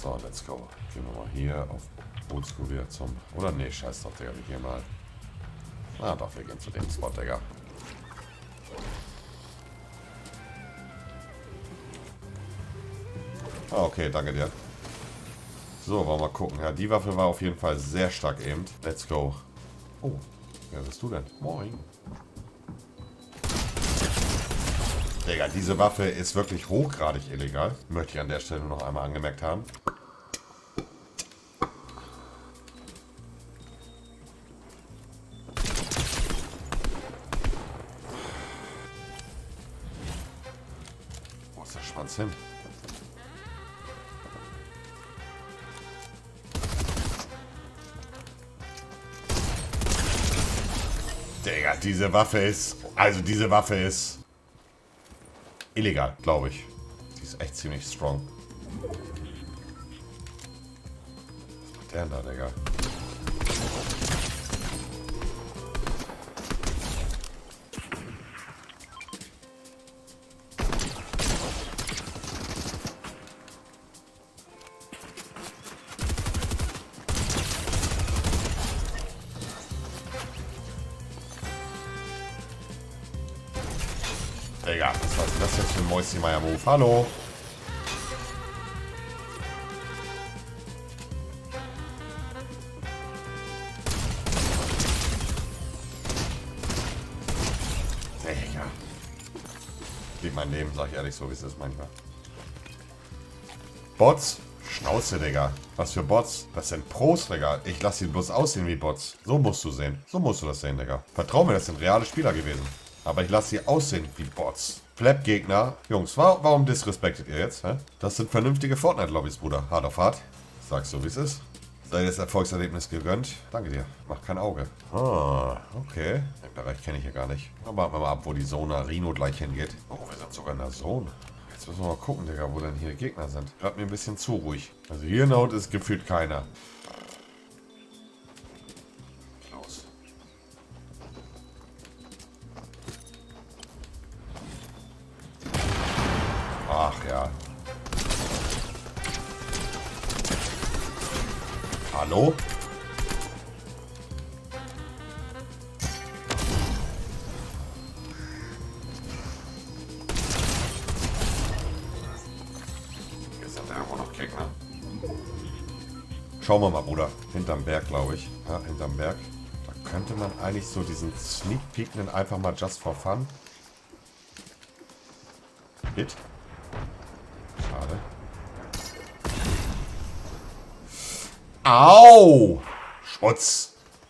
So, let's go. Gehen wir mal hier auf Oldschool wieder zum... Oder nee, scheiß doch, Digga. Wir gehen mal... Ah, doch, wir gehen zu dem Spot, Digga. Ah, okay, danke dir. So, wollen wir mal gucken. Ja, die Waffe war auf jeden Fall sehr stark eben. Let's go. Oh, wer bist du denn? Moin. Digga, diese Waffe ist wirklich hochgradig illegal. Möchte ich an der Stelle noch einmal angemerkt haben. Wo ist der Schwanz hin? Digga, diese Waffe ist... Also diese Waffe ist... illegal, glaube ich. Die ist echt ziemlich strong. Was macht der denn da, Digga? Digga, was war das jetzt für ein Mäusi-Meier-Move? Hallo? Digga. Lieb mein Leben, sag ich ehrlich, so wie es ist manchmal. Bots? Schnauze, Digga. Was für Bots? Das sind Pros, Digga. Ich lasse sie bloß aussehen wie Bots. So musst du sehen. So musst du das sehen, Digga. Vertrau mir, das sind reale Spieler gewesen. Aber ich lasse sie aussehen wie Bots. Flap-Gegner. Jungs, warum disrespektet ihr jetzt? Hä? Das sind vernünftige Fortnite-Lobbys, Bruder. Hart auf hart. Sagst du, wie es ist. Sei das Erfolgserlebnis gegönnt. Danke dir. Mach kein Auge. Ah, okay. Den Bereich kenne ich hier gar nicht. Aber warten wir mal ab, wo die Zone Rino gleich hingeht. Oh, wir sind sogar in der Zone. Jetzt müssen wir mal gucken, Digga, wo denn hier Gegner sind. Gerade mir ein bisschen zu ruhig. Also hier in der Haut ist gefühlt keiner. Los. Ach ja. Hallo? Hier sind irgendwo noch Gegner. Schauen wir mal, Bruder. Hinterm Berg, glaube ich. Ja, hinterm Berg. Da könnte man eigentlich so diesen Sneak Peek einfach mal just for fun. Hit. Schade. Au! Schmutz!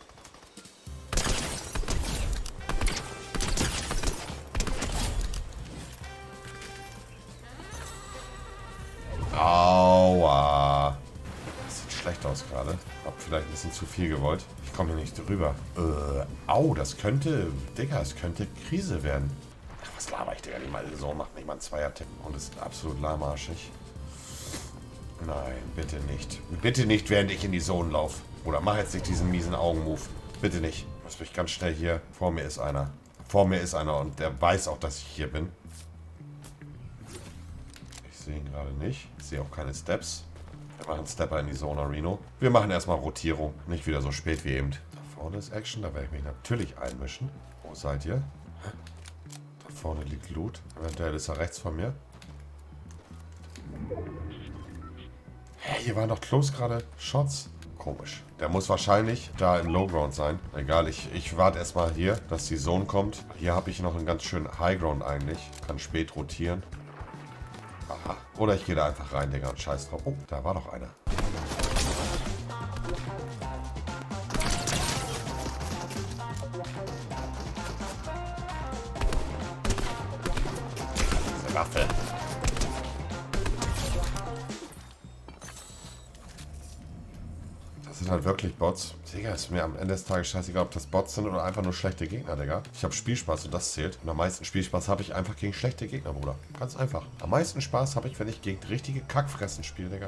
Aua! Das sieht schlecht aus gerade. Hab vielleicht ein bisschen zu viel gewollt. Ich komme hier nicht drüber. Au, das könnte... Digga, es könnte Krise werden. Ach, was laber ich, Digga? Die mal so macht nicht mal einen Zweier-Tipp. Und ist absolut lahmarschig. Nein, bitte nicht. Bitte nicht, während ich in die Zone laufe. Oder mach jetzt nicht diesen miesen Augenmove. Bitte nicht. Ich muss mich ganz schnell hier... Vor mir ist einer. Vor mir ist einer und der weiß auch, dass ich hier bin. Ich sehe ihn gerade nicht. Ich sehe auch keine Steps. Wir machen Stepper in die Zone, Reno. Wir machen erstmal Rotierung. Nicht wieder so spät wie eben. Da vorne ist Action. Da werde ich mich natürlich einmischen. Wo seid ihr? Da vorne liegt Loot. Eventuell ist er rechts von mir. Hä, hier waren doch close gerade Shots. Komisch. Der muss wahrscheinlich da im Lowground sein. Egal, ich warte erstmal hier, dass die Zone kommt. Hier habe ich noch einen ganz schönen Highground eigentlich. Kann spät rotieren. Aha. Oder ich gehe da einfach rein, Digga, und scheiß drauf. Oh, da war doch einer. Diese Waffe. Das sind halt wirklich Bots. Digga, ist mir am Ende des Tages scheißegal, ob das Bots sind oder einfach nur schlechte Gegner, Digga. Ich habe Spielspaß und das zählt. Und am meisten Spielspaß habe ich einfach gegen schlechte Gegner, Bruder. Ganz einfach. Am meisten Spaß habe ich, wenn ich gegen richtige Kackfressen spiele, Digga.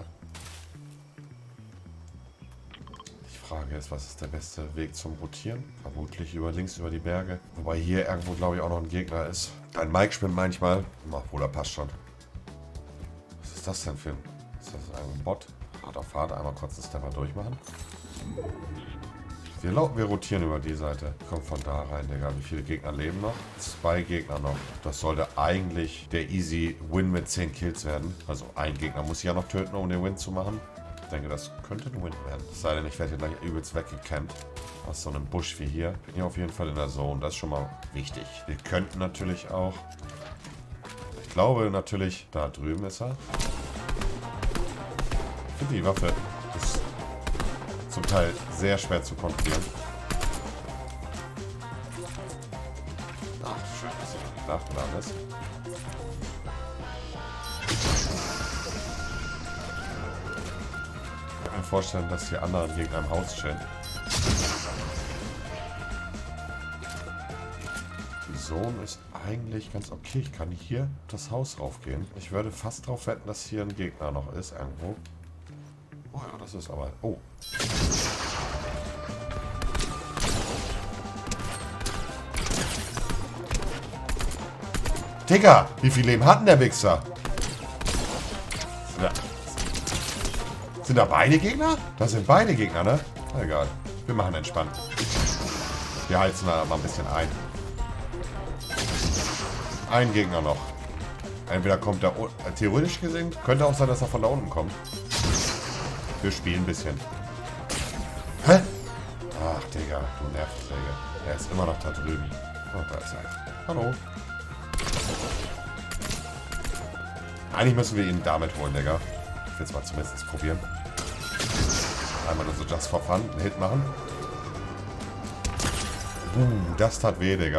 Die Frage ist, was ist der beste Weg zum Rotieren? Vermutlich über links über die Berge. Wobei hier irgendwo, glaube ich, auch noch ein Gegner ist. Dein Mike spinnt manchmal. Ach, Bruder, passt schon. Was ist das denn für ein... Ist das ein Bot? Fahrt auf Fahrt. Einmal kurz das Stepper durchmachen. Wir rotieren über die Seite. Kommt von da rein, Digga. Wie viele Gegner leben noch? 2 Gegner noch. Das sollte eigentlich der easy Win mit 10 Kills werden. Also ein Gegner muss ich ja noch töten, um den Win zu machen. Ich denke, das könnte ein Win werden. Es sei denn, ich werde hier gleich übelst weggecampt. Aus so einem Busch wie hier. Bin hier auf jeden Fall in der Zone. Das ist schon mal wichtig. Wir könnten natürlich auch... Ich glaube natürlich, da drüben ist er. Ich finde die Waffe ist zum Teil sehr schwer zu kontrollieren. Ach, schön, dass er noch nicht nachgeladen ist. Ich kann mir vorstellen, dass hier andere Gegner im Haus chillen. Die Zone ist eigentlich ganz okay. Ich kann hier das Haus raufgehen. Ich würde fast drauf wetten, dass hier ein Gegner noch ist irgendwo. Oh ja, das ist aber... Oh. Digga, wie viel Leben hat denn der Wichser? Sind da beide Gegner? Das sind beide Gegner, ne? Na egal. Wir machen entspannt. Wir heizen da mal ein bisschen ein. Ein Gegner noch. Entweder kommt er... Theoretisch gesehen könnte auch sein, dass er von da unten kommt. Wir spielen ein bisschen. Hä? Ach, Digga, du Nervträger. Er ist immer noch da drüben. Oh, da ist er. Hallo. Eigentlich müssen wir ihn damit holen, Digga. Ich will es mal zumindest probieren. Einmal nur so just for fun einen Hit machen. Das tat weh, Digga.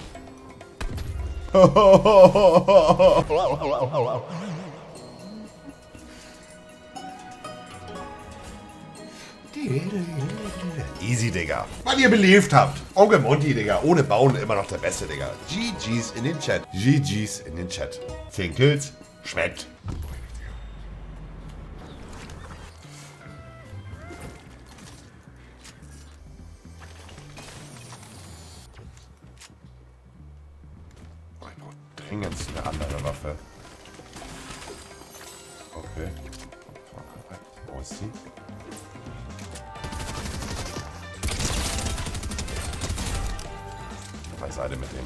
Easy, Digga. Weil ihr belebt habt. Onkel Monty, Digga. Ohne Bauen immer noch der Beste, Digga. GG's in den Chat. GG's in den Chat. 10 Kills. Schmeckt. Oh, ich brauche dringend eine andere Waffe. Okay. Wo ist sie? Beiseite mit dem.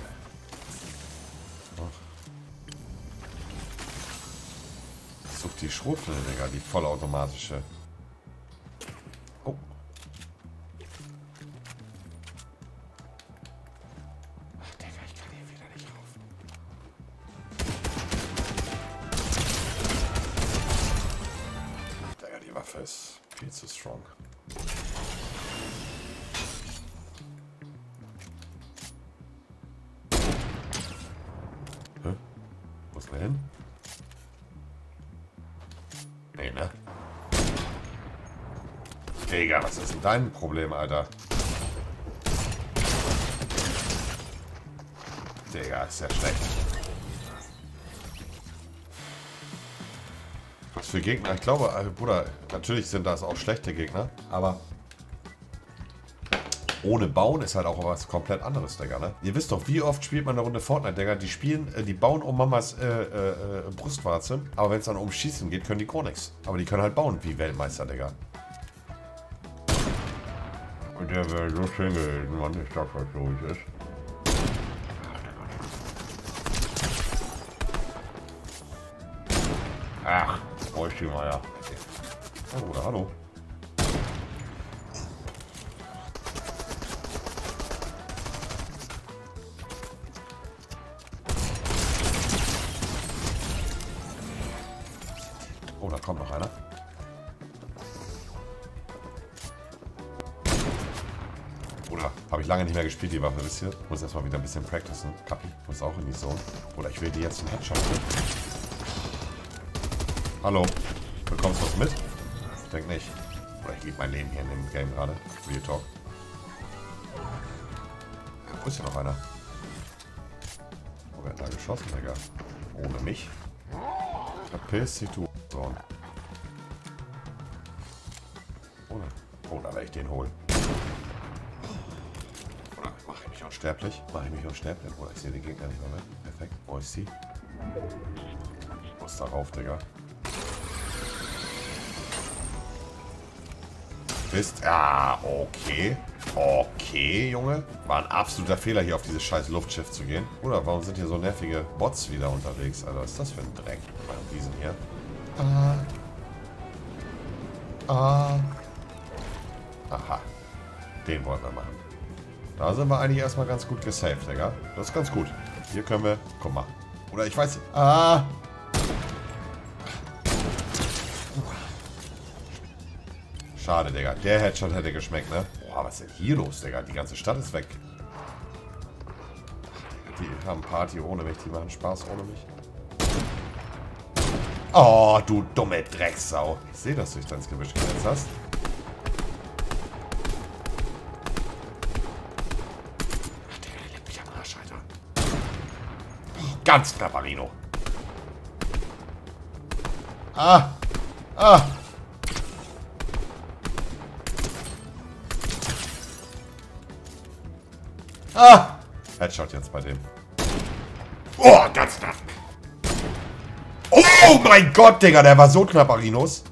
Such die Schrotflinte, Digga, die vollautomatische. Oh. Ach, Digga, ich kann hier wieder nicht rauf. Digga, die Waffe ist viel zu strong. Hä? Wo ist der hin? Nee, ne? Digga, was ist denn dein Problem, Alter? Digga, ist ja schlecht. Was für Gegner? Ich glaube, Bruder, natürlich sind das auch schlechte Gegner, aber ohne Bauen ist halt auch was komplett anderes, Digga, ne? Ihr wisst doch, wie oft spielt man eine Runde Fortnite, Digga? Die spielen, die bauen um Mamas Brustwarze, aber wenn es dann um Schießen geht, können die gar nichts. Aber die können halt bauen wie Weltmeister, Digga. Und der wäre so schön gewesen, Mann. Ich sag euch, so wie es ist. Ach, bräuchte ich mal, ja. Oh, Bruder, hallo. Oh, da kommt noch einer. Oder habe ich lange nicht mehr gespielt, die Waffe, wisst ihr? Muss erstmal wieder ein bisschen practicen. Kapi muss auch in die Zone. Oder ich will dir jetzt einen Headshot geben. Hallo. Bekommst du was mit? Ich denke nicht. Oder ich liebe mein Leben hier in dem Game gerade. Real Talk. Ja, wo ist hier noch einer? Oh, wer hat da geschossen, Digga? Ohne mich? Verpiss dich, du. So. Oh, da werde ich den holen. Oder mache ich mich unsterblich? Mache ich mich unsterblich? Oder ich sehe den Gegner nicht mehr. Perfekt. Wo ist sie? Muss darauf, Digga. Bist... Ja, okay. Okay, Junge. War ein absoluter Fehler, hier auf dieses scheiß Luftschiff zu gehen. Oder warum sind hier so nervige Bots wieder unterwegs? Alter, was ist das für ein Dreck? Bei diesen hier. Aha. Den wollen wir machen. Da sind wir eigentlich erstmal ganz gut gesaved, Digga. Das ist ganz gut. Hier können wir... Guck mal. Oder ich weiß... Schade, Digga. Der Headshot hätte geschmeckt, ne? Boah, was ist denn hier los, Digga? Die ganze Stadt ist weg. Die haben Party ohne mich. Die machen Spaß ohne mich. Oh, du dumme Drecksau. Ich sehe, dass du dich da ins Gebüsch gesetzt hast. Ach, Digga, der leckt mich am Arsch, Alter. Oh, ganz knapp, Arino. Headshot jetzt bei dem. Oh, ganz knapp. Oh mein Gott, Digga, der war so knapp, Arinos.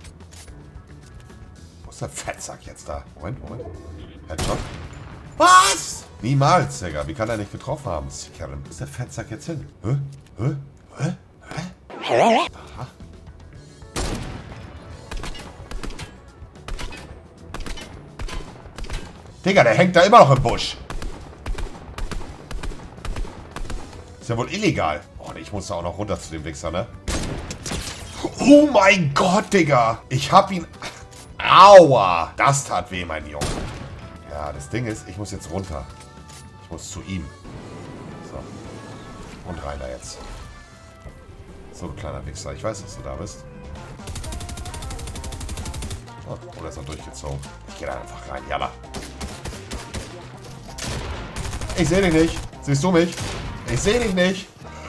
Wo ist der Fettsack jetzt da? Moment. Headshot. Was? Niemals, Digga. Wie kann er nicht getroffen haben? Kevin. Wo ist der Fettsack jetzt hin? Hä? Aha. Digga, der hängt da immer noch im Busch. Ist ja wohl illegal. Oh, ich muss da auch noch runter zu dem Wichser, ne? Oh mein Gott, Digga. Ich hab ihn... Aua. Das tat weh, mein Junge. Ja, das Ding ist, ich muss jetzt runter. Ich muss zu ihm. So. Und rein da jetzt. So, du kleiner Wichser. Ich weiß, dass du da bist. Oh, oder ist er durchgezogen? Ich geh da einfach rein. Jalla. Ich sehe dich nicht. Siehst du mich? Ich sehe dich nicht.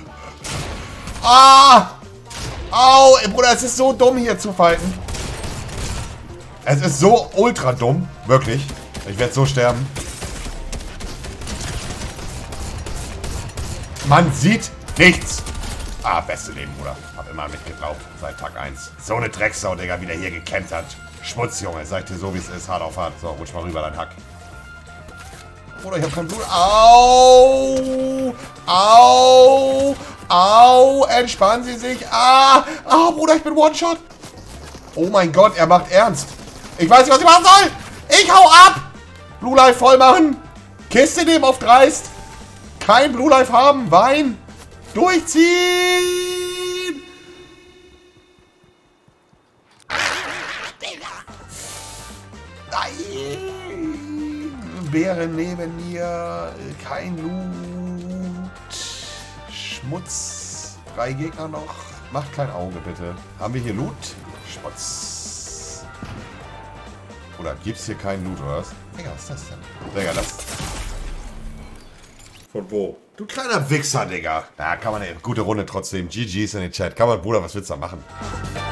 Ah! Au! Bruder, es ist so dumm hier zu fighten. Es ist so ultra dumm. Wirklich. Ich werde so sterben. Man sieht nichts. Ah, beste Leben, Bruder. Hab immer mitgeglaubt. Seit Tag 1. So eine Drecksau, Digga, wieder hier gekämpft hat. Schmutz, Junge. Sag dir so, wie es ist. Hart auf hart. So, rutsch mal rüber, dein Hack. Bruder, ich hab kein Blut. Au! Au! Au! Entspannen Sie sich. Bruder, ich bin One-Shot. Oh mein Gott, er macht ernst. Ich weiß nicht, was ich machen soll. Ich hau ab. Blue Life voll machen. Kiste nehmen auf dreist. Kein Blue Life haben. Wein. Durchziehen. Nein. Bären neben mir. Kein Loot. Schmutz. 3 Gegner noch. Macht kein Auge, bitte. Haben wir hier Loot? Schmutz. Oder gibt's hier keinen Loot, oder was? Digga, was ist das denn? Digga, das... Von wo? Du kleiner Wichser, Digga. Da kann man eine gute Runde trotzdem. GG's in den Chat. Kann man, Bruder, was willst du da machen?